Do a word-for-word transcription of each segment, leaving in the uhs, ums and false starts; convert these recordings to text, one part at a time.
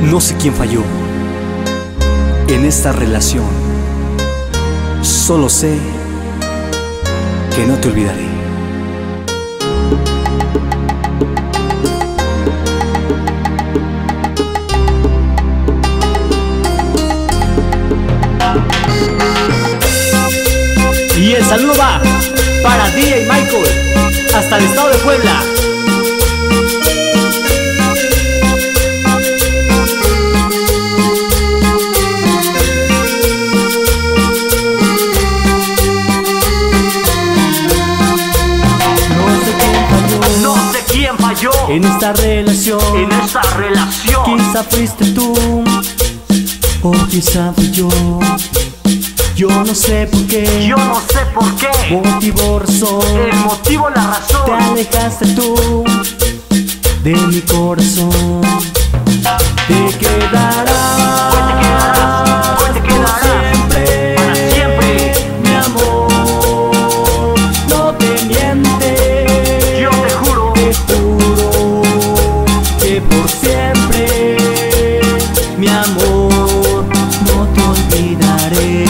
No sé quién falló en esta relación, solo sé que no te olvidaré. Y el saludo va para D J Michael, hasta el estado de Puebla. No sé quién falló En esta relación, en esta relación. quizá fuiste tú o quizá fui yo. Yo no sé por qué, Yo no sé por qué, motivo, razón, el motivo, la te razón. alejaste tú de mi corazón. Te quedarás, Hoy te quedarás, hoy te quedarás siempre, para siempre. mi amor, no te miente. Yo te juro, Te juro que por siempre, mi amor, no te olvidaré.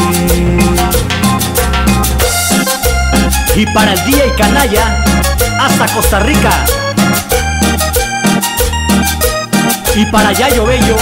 Y para el D J Canalla, hasta Costa Rica. Y para Yayo Bello.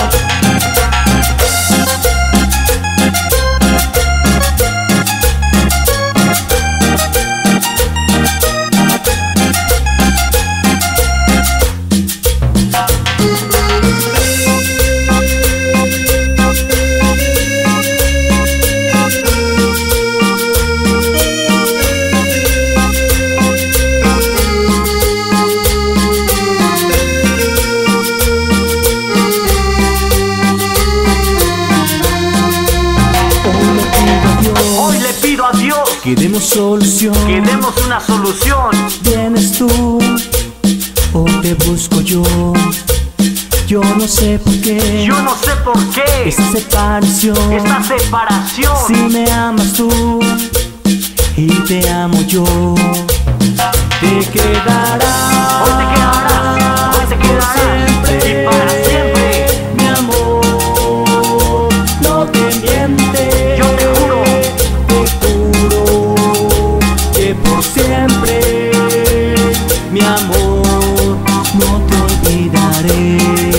hoy le pido a Dios Que demos solución. que demos una solución. ¿Vienes tú o te busco yo? Yo no sé por qué Yo no sé por qué esta separación. esta separación. Si me amas tú y te amo yo, te quedarás. Hoy te quedarás, hoy te quedarás y para siempre. Mi amor, no te miente. Yo te juro, te juro que por siempre, mi amor, no te olvidaré.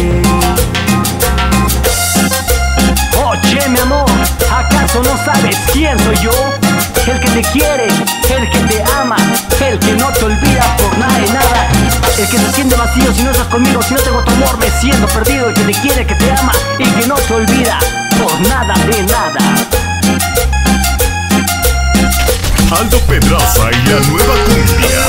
oye mi amor, ¿acaso no sabes quién soy yo? El que te quiere, el que te ama, el que no te olvida por nada y nada. El que se siente vacío si no estás conmigo, si no tengo tu amor me siento perdido. El que te quiere, que te ama y que no te olvida por nada de nada. Aldo Pedraza y la nueva cumbia.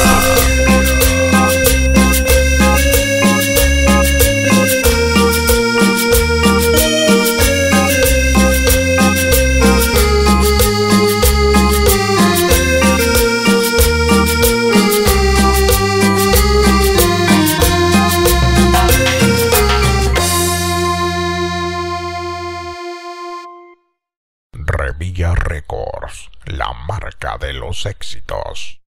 Revilla Records, la marca de los éxitos.